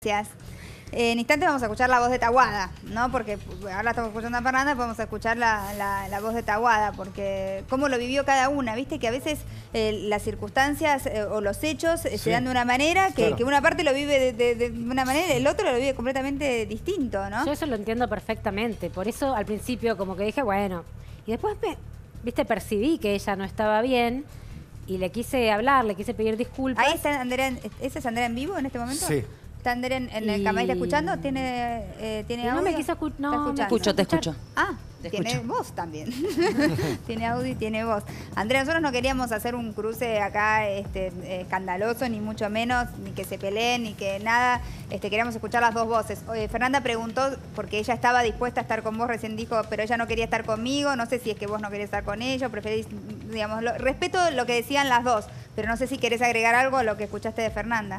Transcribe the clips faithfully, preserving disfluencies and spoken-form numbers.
Gracias. En instantes vamos a escuchar la voz de Taguada, ¿no? Porque ahora estamos escuchando a Fernanda, podemos escuchar la, la, la voz de Taguada, porque cómo lo vivió cada una, ¿viste? Que a veces eh, las circunstancias eh, o los hechos eh, Sí. se dan de una manera que, Claro. que una parte lo vive de, de, de una manera y el otro lo vive completamente distinto, ¿no? Yo eso lo entiendo perfectamente. Por eso al principio como que dije, bueno. Y después me, viste, percibí que ella no estaba bien y le quise hablar, le quise pedir disculpas. Ahí está Andrea, en- ¿esa es Andrea en vivo en este momento? Sí. ¿Está Andrea en, en el Y- camarita escuchando? ¿Tiene, eh, ¿tiene Y no audio? me quiso escu- no, ¿Está me escuchando? escucho, te escucho. Ah, Te tiene escucho. voz también. Tiene audio y tiene voz. Andrea, nosotros no queríamos hacer un cruce acá este, eh, escandaloso, ni mucho menos, ni que se peleen, ni que nada. Este, queríamos escuchar las dos voces. Oye, Fernanda preguntó, porque ella estaba dispuesta a estar con vos, recién dijo, pero ella no quería estar conmigo. No sé si es que vos no querés estar con ella, o preferís, digamos, lo- respeto lo que decían las dos, pero no sé si querés agregar algo a lo que escuchaste de Fernanda.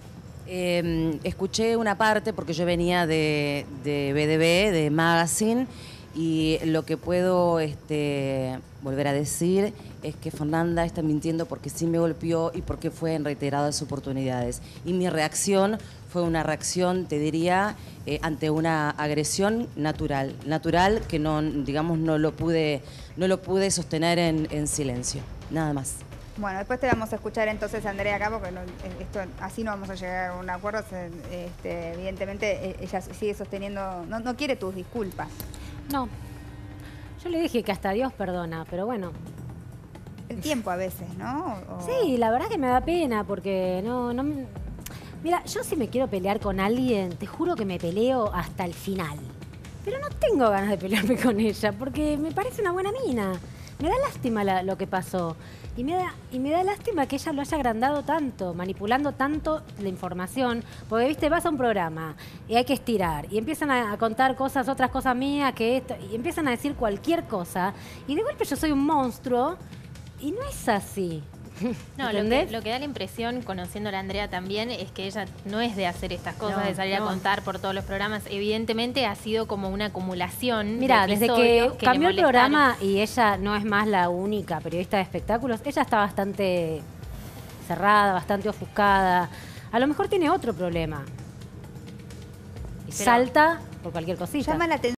Eh, escuché una parte porque yo venía de, de B D B, de Magazine, y lo que puedo este, volver a decir es que Fernanda está mintiendo porque sí me golpeó y porque fue en reiteradas oportunidades. Y mi reacción fue una reacción, te diría, eh, ante una agresión natural, natural que no, digamos, no lo pude, no lo pude sostener en, en silencio, nada más. Bueno, después te vamos a escuchar entonces, Andrea, acá, porque no- esto, así no vamos a llegar a un acuerdo. Se- este, evidentemente, eh, ella sigue sosteniendo, no, no quiere tus disculpas. No. Yo le dije que hasta Dios perdona, pero bueno. El tiempo a veces, ¿no? O- Sí, la verdad que me da pena porque no, no me- Mira, yo si me quiero pelear con alguien, te juro que me peleo hasta el final. Pero no tengo ganas de pelearme con ella porque me parece una buena mina. Me da lástima la- lo que pasó. Y me, da, y me da lástima que ella lo haya agrandado tanto, manipulando tanto la información. Porque, viste, vas a un programa y hay que estirar. Y empiezan a, a contar cosas, otras cosas mías, que esto. Y empiezan a decir cualquier cosa. Y de golpe yo soy un monstruo. Y no es así. No, lo que, ¿Entendés? lo que da la impresión, conociendo a la Andrea también, es que ella no es de hacer estas cosas, No, de salir no. a contar por todos los programas. Evidentemente ha sido como una acumulación. Mira, de desde que episodios que le cambió el molestaron. programa y ella no es más la única periodista de espectáculos, ella está bastante cerrada, bastante ofuscada. A lo mejor tiene otro problema. Y Pero- salta por cualquier cosita. Llama la atención.